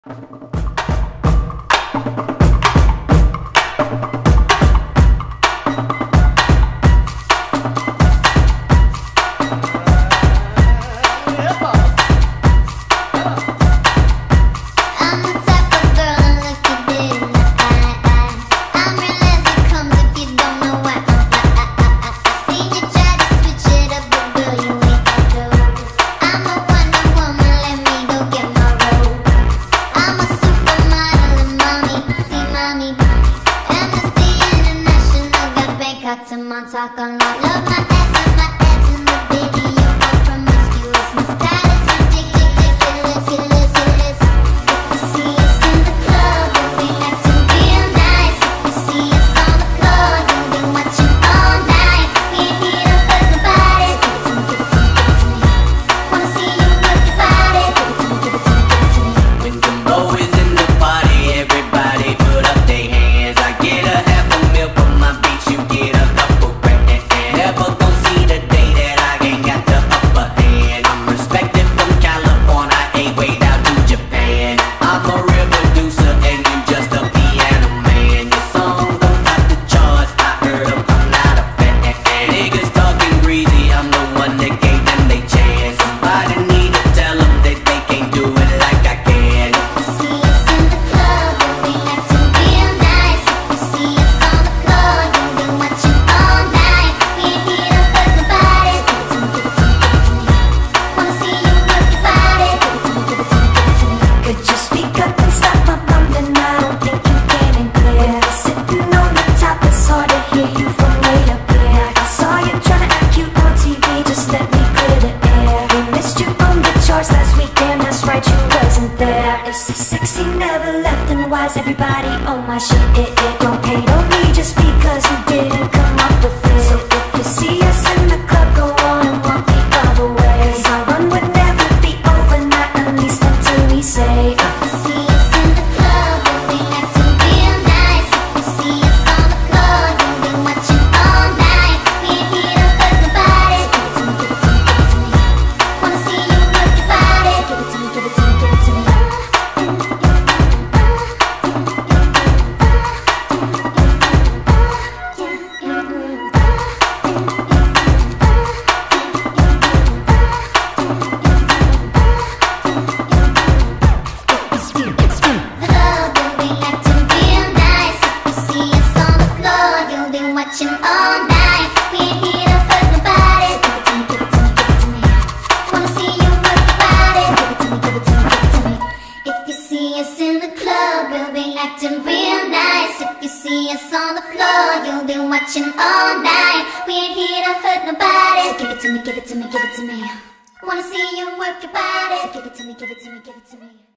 To Montauk on love my ass and my abs in the video. I'm promiscuous, my style is ridiculous. If you see us in the club, we'll be acting real nice. If you see us on the floor, you'll be watching all night. We ain't here to hurt nobody. Give it to me, give it to me, give it to me. Wanna see you work your body. Give it to me, give it to me, give it to me. When the bow is in the party, everybody put up their hands. I get a half a meal from my beach, you get a couple grand. Never gon' see the day that I ain't got the upper hand. I'm respected from California, I ain't way down to Japan. I'm a real producer and you just a piano man. Your songs don't top the charts, I heard them, I'm not a fan. Niggas talking greasy, I'm the one that gave them they chance. Somebody need to tell them that they can't do it like I can. If you see us in the club, we'll be acting real nice. If you see us on the floor, you'll be watching all night. We ain't here to hurt nobody. Give it to me, give it to me, give it to me. Wanna see you work your body. Give it to me, give it to me, give it to me. Could you speak up and stop my bumping? I don't think you can and clear. Sitting on the top, it's hard to hear you from way up there. I saw you trying to act cute on TV, just let me clear the air. We missed you on the charts last weekend, that's right, you wasn't there. It's so sexy, never left, and why's everybody on my shit? Don't hate on me just because you didn't come up with it. So if you see us in the club, go on and walk the other way. 'Cause our run would never be over, not at least until we say If you see us in the club, we'll be acting real nice. If you see us on the floor, you'll be watching all night. We ain't here to hurt nobody. Give it to me, give it to me, give it to me. Wanna see you work your body. Give it to me, give it to me, give it to me. Club, we'll be acting real nice. If you see us on the floor, you'll be watching all night. We ain't here to hurt nobody. Give it to me, give it to me, give it to me. Wanna see you work your body. Give it to me, give it to me, give it to me. If you see us in the club, we'll be acting real nice. If you see us on the floor, you'll be watching all night. We ain't here to hurt nobody. So give it to me, give it to me, give it to me. Wanna see you work your body. So give it to me, give it to me, give it to me.